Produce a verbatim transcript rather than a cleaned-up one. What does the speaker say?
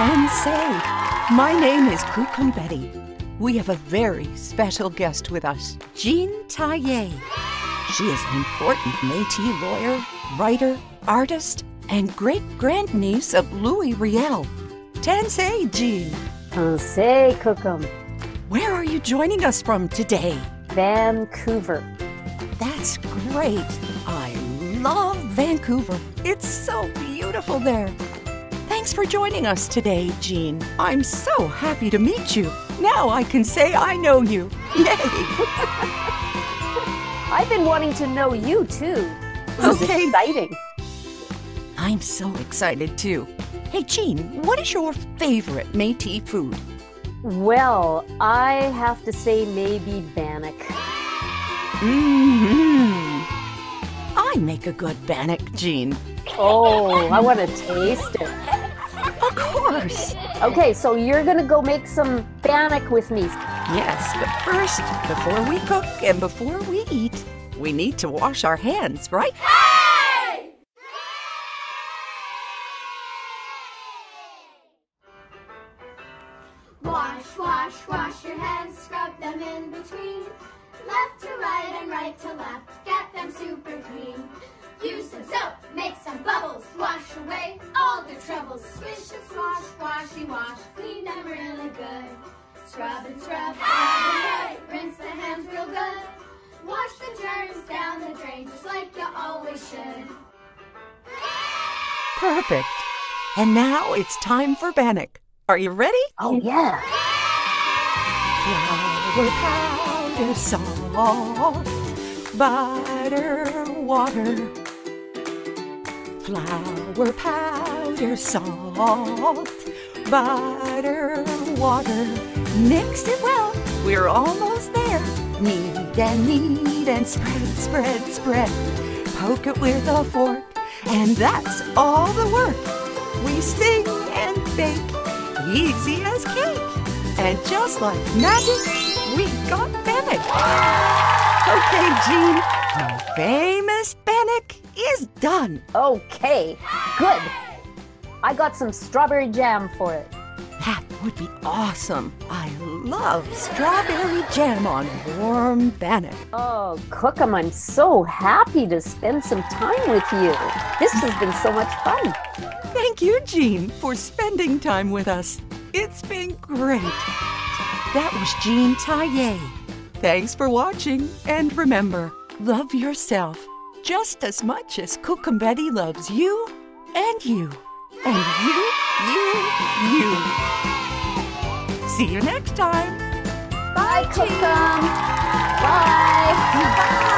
Tansei. My name is Kukum Betty. We have a very special guest with us, Jean Taillé. She is an important Métis lawyer, writer, artist, and great-grandniece of Louis Riel. Tansei, Jean. Tansei, Kukum. Where are you joining us from today? Vancouver. That's great. I love Vancouver. It's so beautiful there. Thanks for joining us today, Jean. I'm so happy to meet you. Now I can say I know you. Yay! I've been wanting to know you too. This Okay. is exciting. I'm so excited too. Hey, Jean, what is your favorite Métis food? Well, I have to say maybe bannock. Mm-hmm. I make a good bannock, Jean. Oh, I want to taste it. Of course. Okay, so you're gonna go make some bannock with me. Yes, but first, before we cook and before we eat, we need to wash our hands, right? Hey! Wash, wash, wash your hands, scrub them in between. Left to right and right to left, get them super clean. Use some soap, make some bubbles, wash away all the troubles. Swish and swash, washy wash, clean them really good. Scrub and scrub, hey! Rinse the hands real good. Wash the germs down the drain just like you always should. Perfect. And now it's time for bannock. Are you ready? Oh yeah. Flour, powder, salt, butter, water. Flour, powder, salt, butter, water. Mix it well. We're almost there. Knead and knead and spread, spread, spread. Poke it with a fork, and that's all the work. We sing and bake, easy as cake. And just like magic, we got bannock. Okay, Jean, our famous bannock is done. Okay, good. I got some strawberry jam for it. That would be awesome. I love strawberry jam on warm bannock. Oh, Kukum, I'm so happy to spend some time with you. This has been so much fun. Thank you, Jean, for spending time with us. It's been great. That was Jean Taillé. Thanks for watching, and remember, love yourself just as much as Kukum Betty loves you and you and you, you, you. See you next time. Bye, Kukum. Bye. Bye.